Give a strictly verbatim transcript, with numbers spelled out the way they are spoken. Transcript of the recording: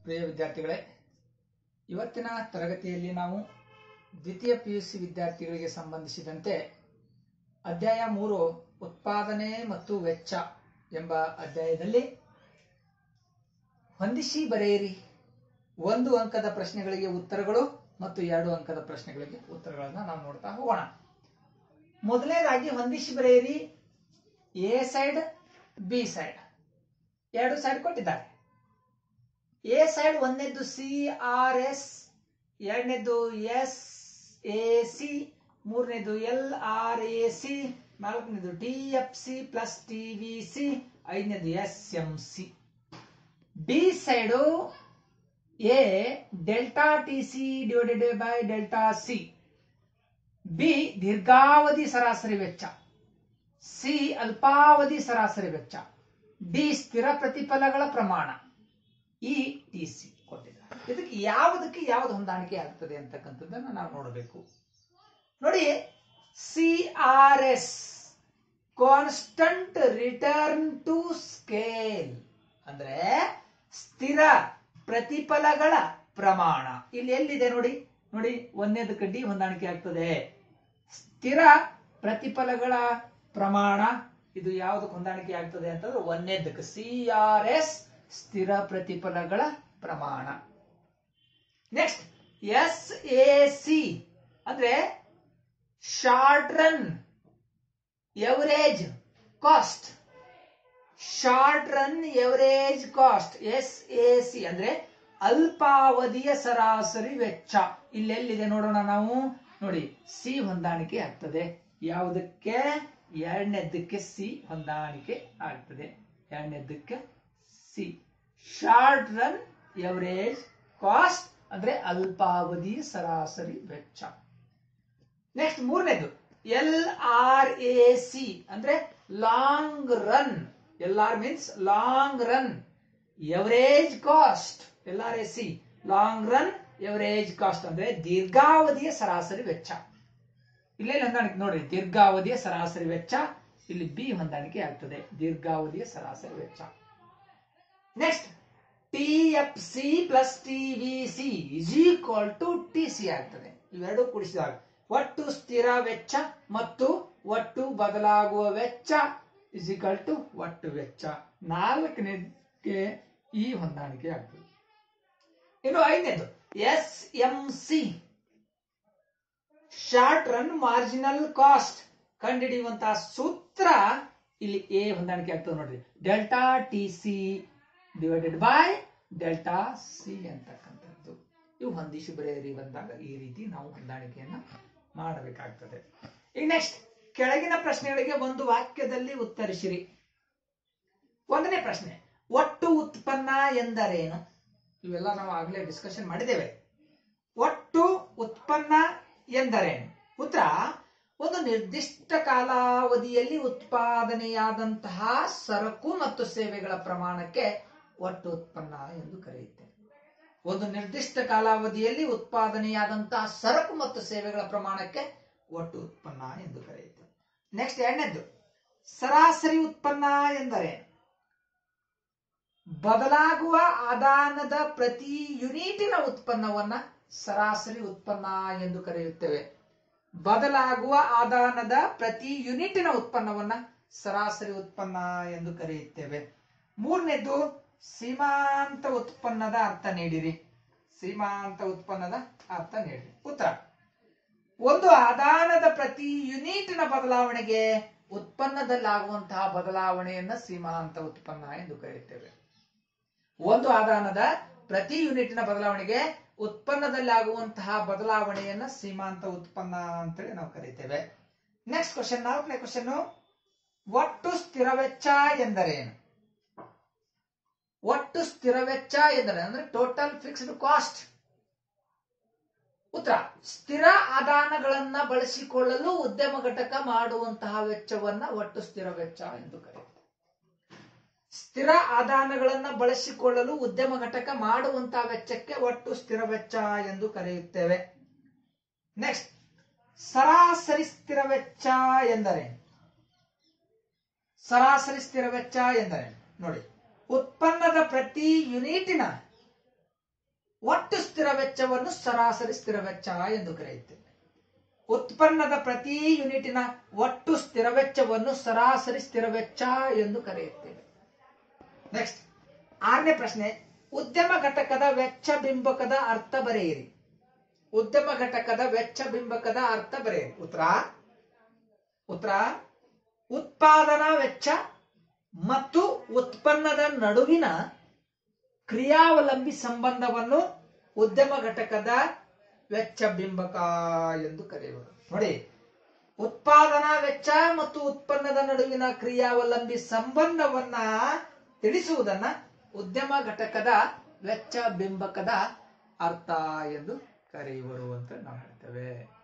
ಪ್ರಿಯ ವಿದ್ಯಾರ್ಥಿಗಳೇ, ಇವತ್ತಿನ ತರಗತಿಯಲ್ಲಿ ನಾವು ದ್ವಿತೀಯ ಪಿಯುಸಿ ವಿದ್ಯಾರ್ಥಿಗಳಿಗೆ ಸಂಬಂಧಿಸಿದಂತೆ ಅಧ್ಯಾಯ ಮೂರು ಉತ್ಪಾದನೆ ಮತ್ತು ವೆಚ್ಚ ಎಂಬ ಅಧ್ಯಾಯದಲ್ಲಿ ಹೊಂದಿಸಿ ಬರೆಯಿರಿ ಒಂದು ಅಂಕದ ಪ್ರಶ್ನೆಗಳಿಗೆ ಉತ್ತರಗಳು ಮತ್ತು ಎರಡು ಅಂಕದ ಪ್ರಶ್ನೆಗಳಿಗೆ ಉತ್ತರಗಳನ್ನು ನಾವು ನೋಡ್ತಾ ಹೋಗೋಣ. ಮೊದಲನೇದಾಗಿ ಹೊಂದಿಸಿ ಬರೆಯಿರಿ. ಎ ಸೈಡ್ ಬಿ ಸೈಡ್ ಎರಡು ಸೈಡ್ ಕೊಟ್ಟಿದ್ದಾರೆ. ಎ ಸೈಡ್ ಒಂದನೇದ್ದು ಸಿ ಆರ್ ಎಸ್, ಎರಡನೇದು ಎಸ್ ಎ ಸಿ, ಮೂರನೇದು ಎಲ್ ಆರ್ ಎ ಸಿ, ನಾಲ್ಕನೇದು D F C plus T V C, ಐದನೇದು S M C. B side A delta T C divided by delta C, B ದೀರ್ಘಾವಧಿ ಸರಾಸರಿ ವೆಚ್ಚ, C ಅಲ್ಪಾವಧಿ ಸರಾಸರಿ ವೆಚ್ಚ, ಡಿ ಸ್ಥಿರ ಪ್ರತಿಫಲಗಳ ಪ್ರಮಾಣ, ಇ ಟಿ ಸಿ ಕೊಟ್ಟಿದ್ದಾರೆ. ಇದಕ್ಕೆ ಯಾವುದಕ್ಕೆ ಯಾವ್ದು ಹೊಂದಾಣಿಕೆ ಆಗ್ತದೆ ಅಂತಕ್ಕಂಥದ್ದನ್ನು ನಾವು ನೋಡಬೇಕು. ನೋಡಿ, C R S constant return to scale ಅಂದ್ರೆ ಸ್ಥಿರ ಪ್ರತಿಫಲಗಳ ಪ್ರಮಾಣ. ಇಲ್ಲಿ ಎಲ್ಲಿದೆ ನೋಡಿ, ನೋಡಿ ಒಂದನೇದಕ್ಕೆ ಡಿ ಹೊಂದಾಣಿಕೆ ಆಗ್ತದೆ. ಸ್ಥಿರ ಪ್ರತಿಫಲಗಳ ಪ್ರಮಾಣ ಇದು ಯಾವುದಕ್ಕೆ ಹೊಂದಾಣಿಕೆ ಆಗ್ತದೆ ಅಂತಂದ್ರೆ ಒಂದನೇದಕ್ಕೆ ಸಿ ಆರ್ ಎಸ್ ಸ್ಥಿರ ಪ್ರತಿಫಲಗಳ ಪ್ರಮಾಣ. ನೆಕ್ಸ್ಟ್ ಎಸ್ ಎ ಸಿ ಅಂದ್ರೆ short run average cost. Short run average cost S A C ಅಂದ್ರೆ ಅಲ್ಪಾವಧಿಯ ಸರಾಸರಿ ವೆಚ್ಚ. ಇಲ್ಲೆಲ್ಲಿದೆ ನೋಡೋಣ ನಾವು. ನೋಡಿ, ಸಿ ಹೊಂದಾಣಿಕೆ ಆಗ್ತದೆ. ಯಾವುದಕ್ಕೆ? ಎರಡನೇದಕ್ಕೆ ಸಿ ಹೊಂದಾಣಿಕೆ ಆಗ್ತದೆ. ಎರಡನೇದಕ್ಕೆ C short run average cost ಅಂದ್ರೆ ಅಲ್ಪಾವಧಿ ಸರಾಸರಿ ವೆಚ್ಚ. ನೆಕ್ಸ್ಟ್ ಮೂರನೇದು ಎಲ್ ಆರ್ ಎ ಸಿ ಅಂದ್ರೆ long run. L R means long run average cost. L R A C long run average cost ಅಂದ್ರೆ ದೀರ್ಘಾವಧಿಯ ಸರಾಸರಿ ವೆಚ್ಚ. ಇಲ್ಲೇ ಹೊಂದಾಣಿಕೆ ನೋಡ್ರಿ, ದೀರ್ಘಾವಧಿಯ ಸರಾಸರಿ ವೆಚ್ಚ. ಇಲ್ಲಿ ಬಿ ಹೊಂದಾಣಿಕೆ ಆಗ್ತದೆ, ದೀರ್ಘಾವಧಿಯ ಸರಾಸರಿ ವೆಚ್ಚ. Next T F C plus T V C is equal to T C ಆಗ್ತದೆ. ಇವೆರಡು ಕೂಡಿಸಿದಾಗ ಒಟ್ಟು ಸ್ಥಿರ ವೆಚ್ಚ ಮತ್ತು ಒಟ್ಟು ಬದಲಾಗುವ ವೆಚ್ಚ ಇಸ್ ಈಕ್ವಲ್ ಟು ಒಟ್ಟು ವೆಚ್ಚ. ನಾಲ್ಕನೇದಕ್ಕೆ ಈ ಹೊಂದಾಣಿಕೆ ಆಗ್ತದೆ. ಇನ್ನು ಐದನೇದು S M C short run marginal cost ಕಂಡುಹಿಡಿಯುವಂತಹ ಸೂತ್ರ. ಇಲ್ಲಿ ಎ ಹೊಂದಾಣಿಕೆ ಆಗ್ತದೆ ನೋಡ್ರಿ, delta T C divided by delta C ಅಂತಕ್ಕಂಥದ್ದು. ಇವು ಹೊಂದಿಸಿ ಬರೆಯಿರಿ ಬಂದಾಗ ಈ ರೀತಿ ನಾವು ಹೊಂದಾಣಿಕೆಯನ್ನ ಮಾಡಬೇಕಾಗ್ತದೆ. ಈಗ ನೆಕ್ಸ್ಟ್ ಕೆಳಗಿನ ಪ್ರಶ್ನೆಗಳಿಗೆ ಒಂದು ವಾಕ್ಯದಲ್ಲಿ ಉತ್ತರಿಸಿರಿ. ಒಂದನೇ ಪ್ರಶ್ನೆ, ಒಟ್ಟು ಉತ್ಪನ್ನ ಎಂದರೇನು? ಇವೆಲ್ಲ ನಾವು ಆಗಲೇ ಡಿಸ್ಕಷನ್ ಮಾಡಿದ್ದೇವೆ. ಒಟ್ಟು ಉತ್ಪನ್ನ ಎಂದರೇನು? ಉತ್ತರ, ಒಂದು ನಿರ್ದಿಷ್ಟ ಕಾಲಾವಧಿಯಲ್ಲಿ ಉತ್ಪಾದನೆಯಾದಂತಹ ಸರಕು ಮತ್ತು ಸೇವೆಗಳ ಪ್ರಮಾಣಕ್ಕೆ ಒಟ್ಟು ಉತ್ಪನ್ನ ಎಂದು ಕರೆಯುತ್ತೇವೆ. ಒಂದು ನಿರ್ದಿಷ್ಟ ಕಾಲಾವಧಿಯಲ್ಲಿ ಉತ್ಪಾದನೆಯಾದಂತಹ ಸರಕು ಮತ್ತು ಸೇವೆಗಳ ಪ್ರಮಾಣಕ್ಕೆ ಒಟ್ಟು ಉತ್ಪನ್ನ ಎಂದು ಕರೆಯುತ್ತೇವೆ. ನೆಕ್ಸ್ಟ್ ಎರಡನೇದ್ದು, ಸರಾಸರಿ ಉತ್ಪನ್ನ ಎಂದರೇನು? ಬದಲಾಗುವ ಆದಾನದ ಪ್ರತಿ ಯೂನಿಟಿನ ಉತ್ಪನ್ನವನ್ನ ಸರಾಸರಿ ಉತ್ಪನ್ನ ಎಂದು ಕರೆಯುತ್ತೇವೆ. ಬದಲಾಗುವ ಆದಾನದ ಪ್ರತಿ ಯೂನಿಟಿನ ಉತ್ಪನ್ನವನ್ನ ಸರಾಸರಿ ಉತ್ಪನ್ನ ಎಂದು ಕರೆಯುತ್ತೇವೆ. ಮೂರನೇದು, ಸೀಮಾಂತ ಉತ್ಪನ್ನದ ಅರ್ಥ ನೀಡಿರಿ. ಸೀಮಾಂತ ಉತ್ಪನ್ನದ ಅರ್ಥ ನೀಡಿರಿ. ಉತ್ತರ, ಒಂದು ಆದಾನದ ಪ್ರತಿ ಯೂನಿಟಿನ ಬದಲಾವಣೆಗೆ ಉತ್ಪನ್ನದಲ್ಲಾಗುವಂತಹ ಬದಲಾವಣೆಯನ್ನ ಸೀಮಾಂತ ಉತ್ಪನ್ನ ಎಂದು ಕರೆಯುತ್ತೇವೆ. ಒಂದು ಆದಾನದ ಪ್ರತಿ ಯೂನಿಟ್ನ ಬದಲಾವಣೆಗೆ ಉತ್ಪನ್ನದಲ್ಲಾಗುವಂತಹ ಬದಲಾವಣೆಯನ್ನ ಸೀಮಾಂತ ಉತ್ಪನ್ನ ಅಂತೇಳಿ ನಾವು ಕರೀತೇವೆ. ನೆಕ್ಸ್ಟ್ ಕ್ವಶನ್, ನಾಲ್ಕನೇ ಕ್ವಶನ್, ಒಟ್ಟು ಸ್ಥಿರ ವೆಚ್ಚ ಎಂದರೇನು? ಒಟ್ಟು ಸ್ಥಿರ ವೆಚ್ಚ ಎಂದರೆ ಅಂದ್ರೆ ಟೋಟಲ್ ಫಿಕ್ಸ್ಡ್ ಕಾಸ್ಟ್. ಉತ್ತರ, ಸ್ಥಿರ ಆದಾನಗಳನ್ನ ಬಳಸಿಕೊಳ್ಳಲು ಉದ್ಯಮ ಘಟಕ ಮಾಡುವಂತಹ ವೆಚ್ಚವನ್ನ ಒಟ್ಟು ಸ್ಥಿರ ವೆಚ್ಚ ಎಂದು ಕರೆಯುತ್ತೇವೆ. ಸ್ಥಿರ ಆದಾನಗಳನ್ನ ಬಳಸಿಕೊಳ್ಳಲು ಉದ್ಯಮ ಘಟಕ ಮಾಡುವಂತಹ ವೆಚ್ಚಕ್ಕೆ ಒಟ್ಟು ಸ್ಥಿರ ವೆಚ್ಚ ಎಂದು ಕರೆಯುತ್ತೇವೆ. ನೆಕ್ಸ್ಟ್, ಸರಾಸರಿ ಸ್ಥಿರ ವೆಚ್ಚ ಎಂದರೇನು? ಸರಾಸರಿ ಸ್ಥಿರ ವೆಚ್ಚ ಎಂದರೇನು ನೋಡಿ, ಉತ್ಪನ್ನದ ಪ್ರತಿ ಯೂನಿಟಿನ ಒಟ್ಟು ಸ್ಥಿರ ವೆಚ್ಚವನ್ನು ಸರಾಸರಿ ಸ್ಥಿರ ವೆಚ್ಚ ಎಂದು ಕರೆಯುತ್ತೇವೆ. ಉತ್ಪನ್ನದ ಪ್ರತಿ ಯೂನಿಟಿನ ಒಟ್ಟು ಸ್ಥಿರ ವೆಚ್ಚವನ್ನು ಸರಾಸರಿ ಸ್ಥಿರ ವೆಚ್ಚ ಎಂದು ಕರೆಯುತ್ತೇವೆ. ನೆಕ್ಸ್ಟ್ ಆರನೇ ಪ್ರಶ್ನೆ, ಉದ್ಯಮ ಘಟಕದ ವೆಚ್ಚ ಬಿಂಬಕದ ಅರ್ಥ ಬರೆಯಿರಿ. ಉದ್ಯಮ ಘಟಕದ ವೆಚ್ಚ ಬಿಂಬಕದ ಅರ್ಥ ಬರೆಯಿರಿ. ಉತ್ತರ ಉತ್ತರ ಉತ್ಪಾದನಾ ವೆಚ್ಚ ಮತ್ತು ಉತ್ಪನ್ನದ ನಡುವಿನ ಕ್ರಿಯಾವಲಂಬಿ ಸಂಬಂಧವನ್ನು ಉದ್ಯಮ ಘಟಕದ ವೆಚ್ಚ ಬಿಂಬಕ ಎಂದು ಕರೆಯುವರು. ನೋಡಿ, ಉತ್ಪಾದನಾ ವೆಚ್ಚ ಮತ್ತು ಉತ್ಪನ್ನದ ನಡುವಿನ ಕ್ರಿಯಾವಲಂಬಿ ಸಂಬಂಧವನ್ನ ತಿಳಿಸುವುದನ್ನ ಉದ್ಯಮ ಘಟಕದ ವೆಚ್ಚ ಬಿಂಬಕದ ಅರ್ಥ ಎಂದು ಕರೆಯುವರು ಅಂತ ನಾವು ಹೇಳ್ತೇವೆ.